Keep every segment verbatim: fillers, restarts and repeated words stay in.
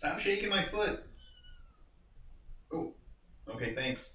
Stop shaking my foot. Oh, okay, thanks.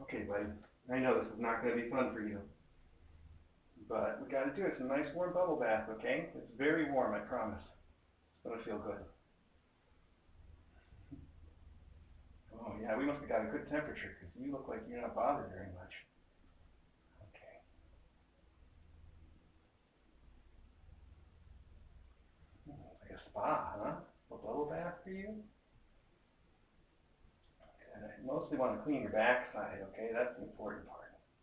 Okay, buddy. I know this is not going to be fun for you, but we got to do it. It's a nice warm bubble bath, okay? It's very warm, I promise. It's going to feel good. Oh yeah, we must have got a good temperature because you look like you're not bothered very much. Okay. Like a spa, huh? A bubble bath for you? And I mostly want to clean your backside, okay? That's the important part.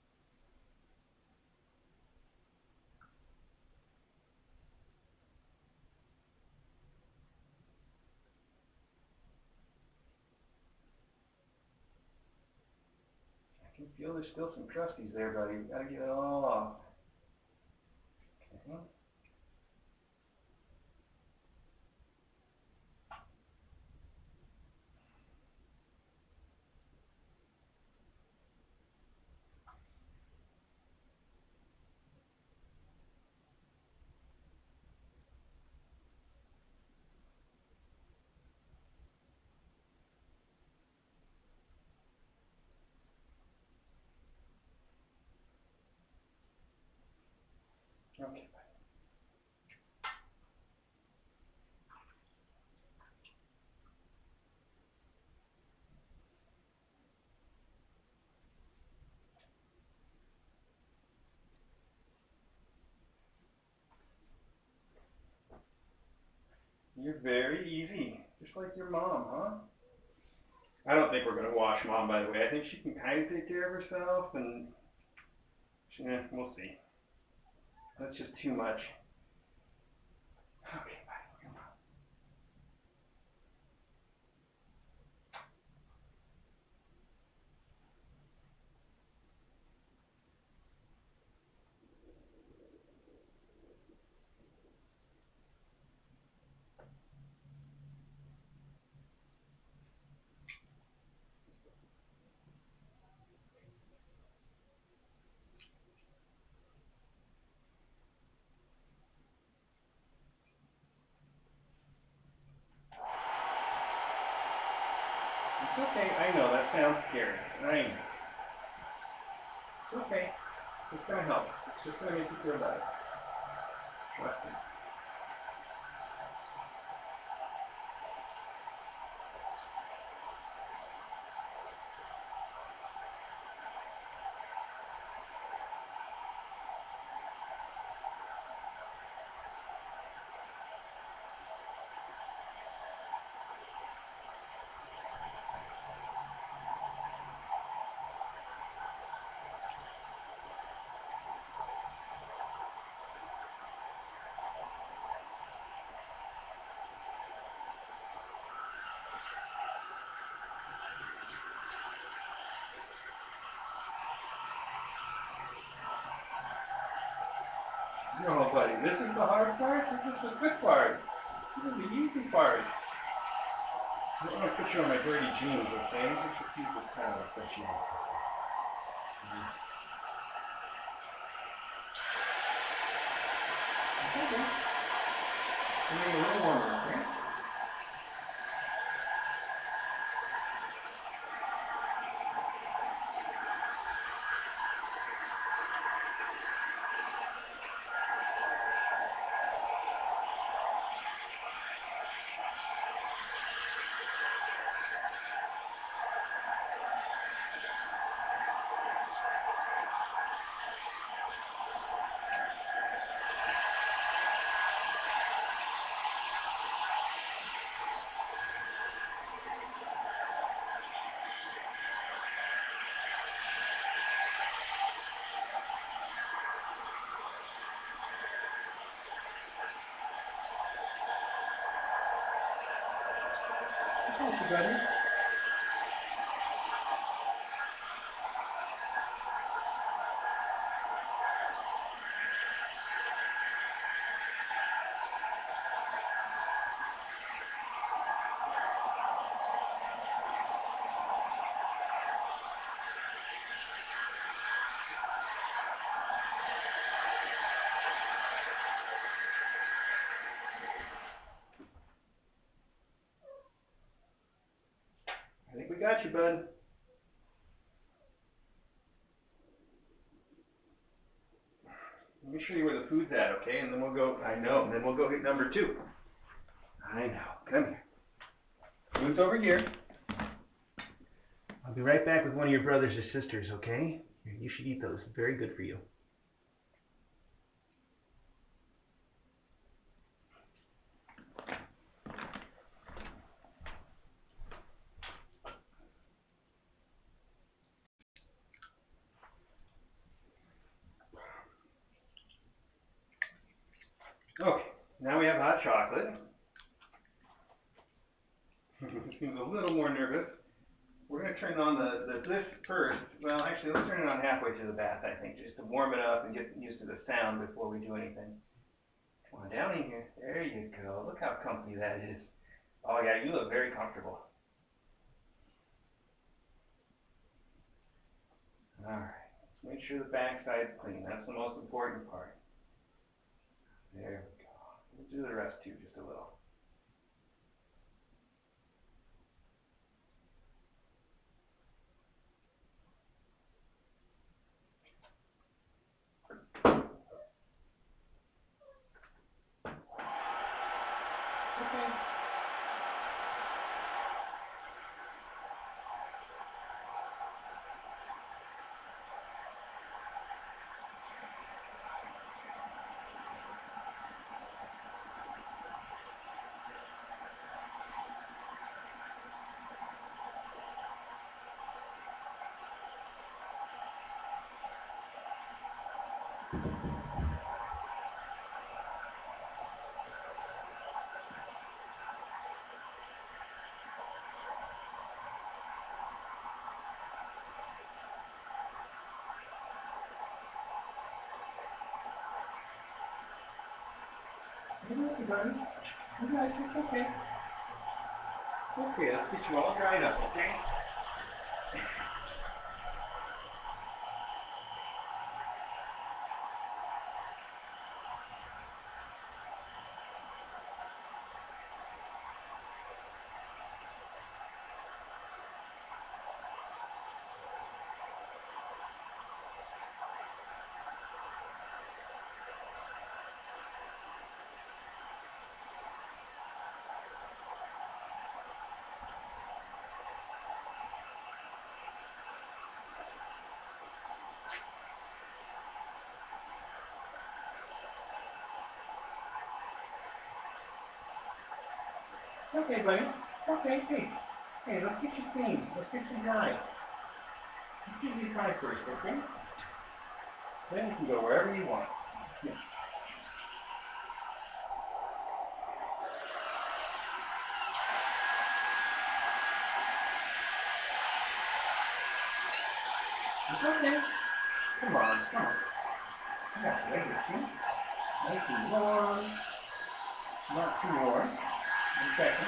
I can feel there's still some crusties there, buddy. You gotta get it all off. Okay. Okay. You're very easy, just like your mom, huh? I don't think we're gonna wash mom, by the way. I think she can kind of take care of herself, and yeah, we'll see. That's just too much. Okay, bye. It's okay. I know that sounds scary. I know. It's okay. It's gonna help. It's just gonna make you feel better. Trust me. No, buddy, this is the hard part. This is the good part. This is the easy part. I don't want to put you on my dirty jeans, okay? Let's just use this towel to touch you. Mm-hmm. It's okay. It's gonna be a little warmer, okay? Thank you, buddy. I think we got you, bud. Let me show you where the food's at, okay? And then we'll go, I know, and then we'll go get number two. I know, come here. Food's over here. I'll be right back with one of your brothers or sisters, okay? You should eat those, very good for you. Okay, now we have hot chocolate. Seems a little more nervous. We're going to turn on the, the this first. Well, actually, let's turn it on halfway through the bath, I think, just to warm it up and get used to the sound before we do anything. Come on, down in here. There you go. Look how comfy that is. Oh, yeah, you look very comfortable. All right, let's make sure the backside's clean. That's the most important part. There we go. We'll do the rest too, just a little. Okay. Okay, buddy. You guys, it's okay. Okay, let's get you all dried up, okay? Okay, buddy. Okay, hey. Hey, let's get you clean. Let's get you dry. Let's get you dry first, okay? Then you can go wherever you want. Yeah. It's okay. Come on, come on. I got you. I get you. Nice and warm. Not too warm. One second.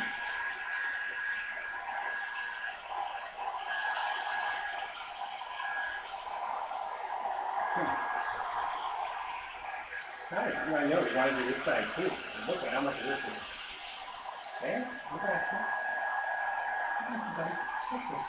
Right, I know, we want to do this side too. Look at how much of this is. There, look at that. Okay.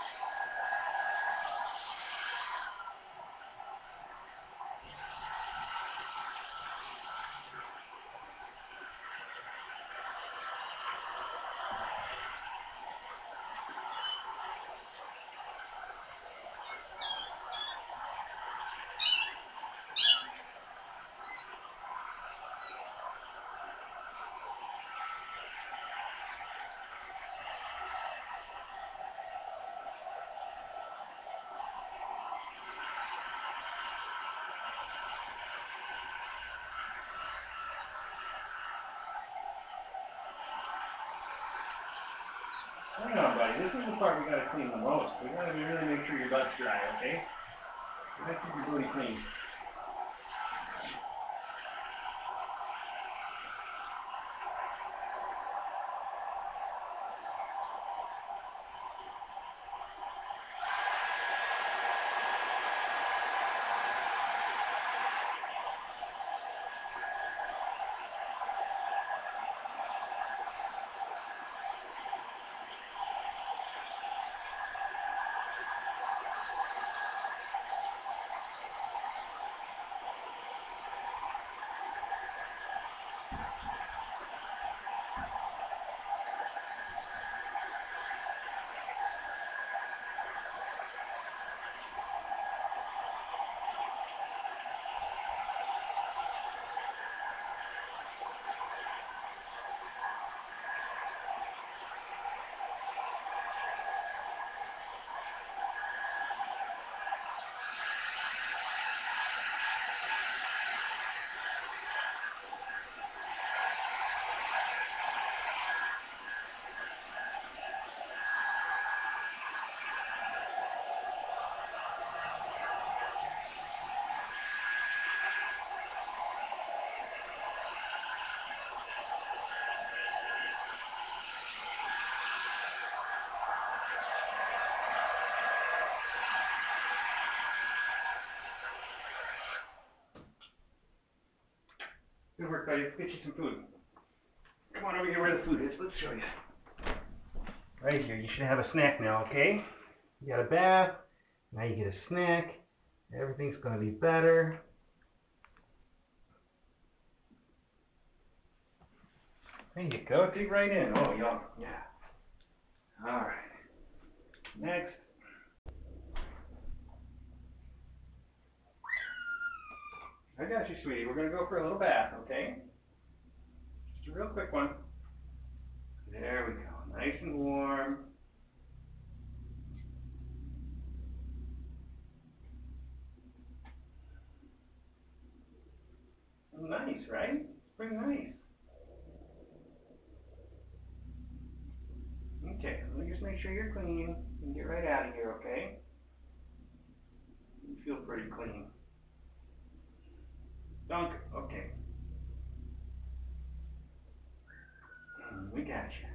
Hang on, buddy. This is the part we gotta clean the most. We gotta really make sure your butt's dry, okay? We gotta keep your booty clean. Good work, buddy. Let's get you some food. Come on over here where the food is. Let's show you. Right here. You should have a snack now, okay? You got a bath. Now you get a snack. Everything's going to be better. There you go. Dig right in. Oh, yum. Yeah. All right. Next. I got you, sweetie. We're going to go for a little bath, okay? Just a real quick one. There we go. Nice and warm. Nice, right? It's pretty nice. Okay, let me just make sure you're clean and get right out of here, okay? You feel pretty clean. Dunk. Okay. We got you.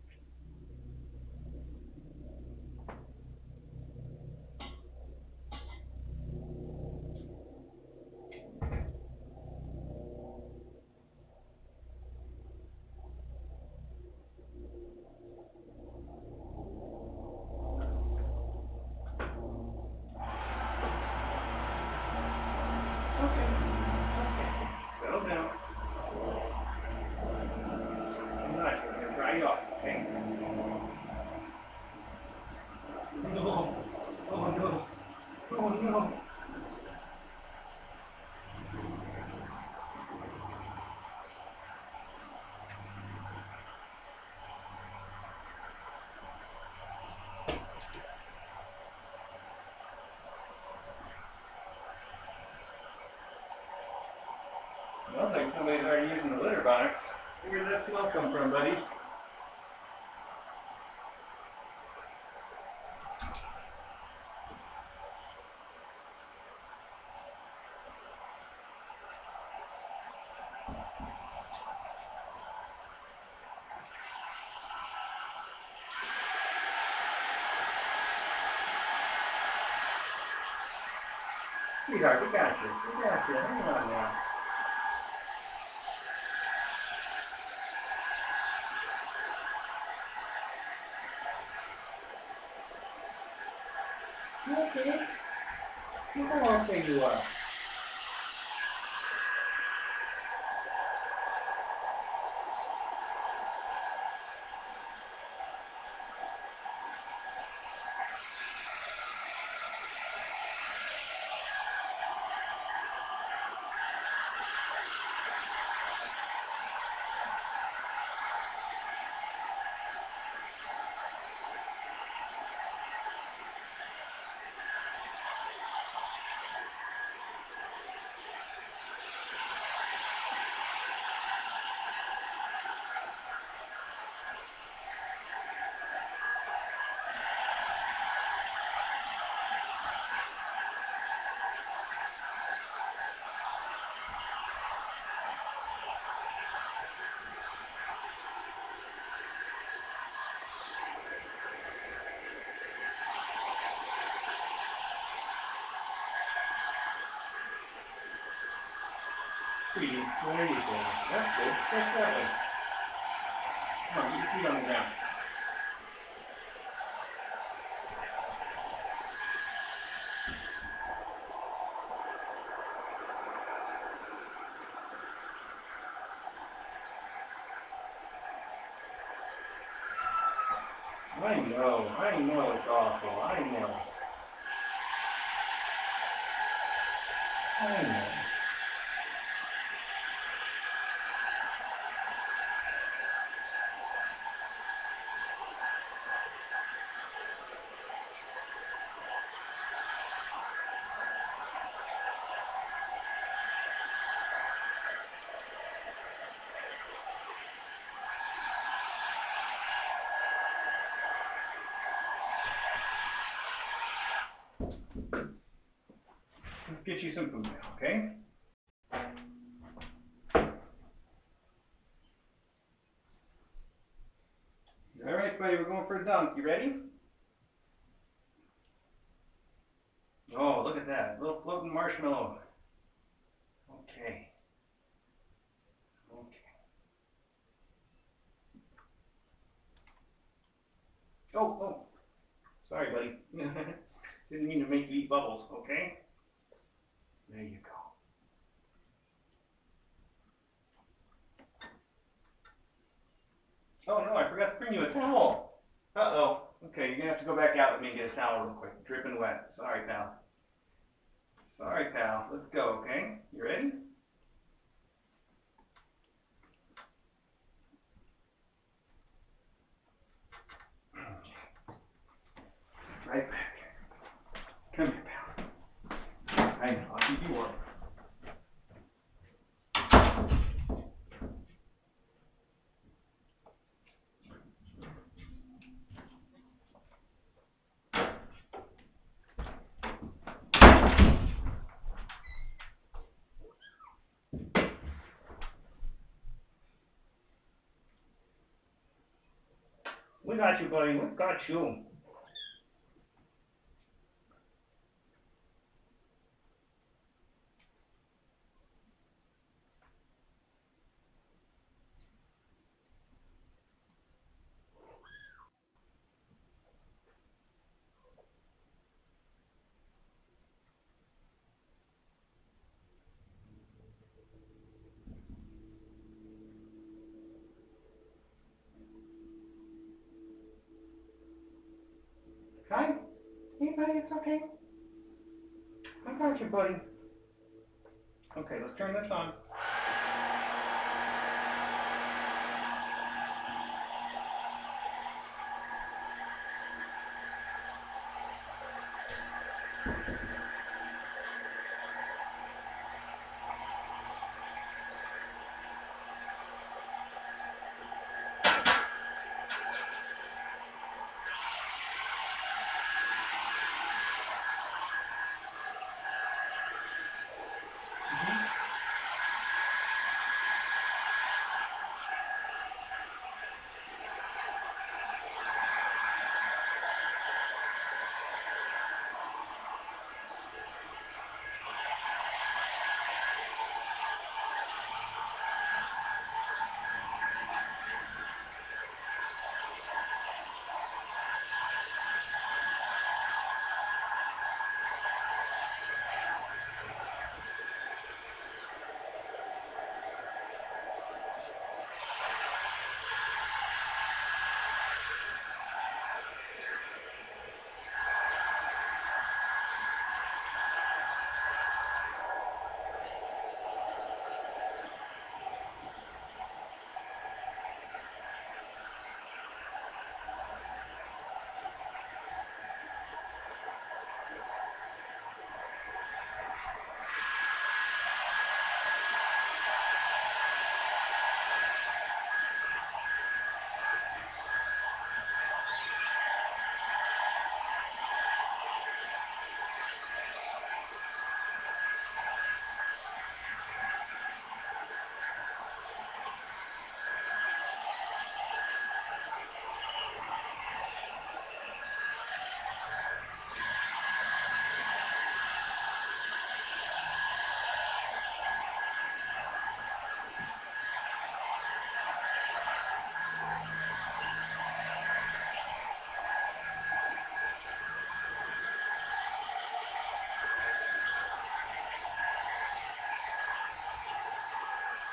Okay. Okay. Settle down. I'm not going to dry you off, okay? No. Oh no. Oh no. Smells like somebody's already using the litter box. Where did that smell come from, buddy? Sweetheart, we got you. We got you. Hang on now. You okay? Look how okay you are. Sweetie, there you go. That's good. That's that way. Come on, get your feet on the ground. I know, I know it's awful. I know. I know. Let's get you some food now, okay? All right, buddy, we're going for a dunk. You ready? Oh, look at that. A little floating marshmallow. Okay. Sorry, buddy. Didn't mean to make you eat bubbles, okay? There you go. Oh no, I forgot to bring you a towel. Uh-oh. Okay, you're gonna have to go back out with me and get a towel real quick. Dripping wet. Sorry, pal. Sorry, pal. Let's go, okay? You ready? Right back. Come here, pal. I know, I'll keep you warm. We got you, buddy. We got you. Hi. Hey, buddy. It's okay. I got you, buddy. Okay, let's turn this on.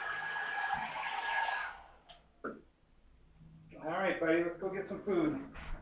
All right, buddy. Let's go get some food.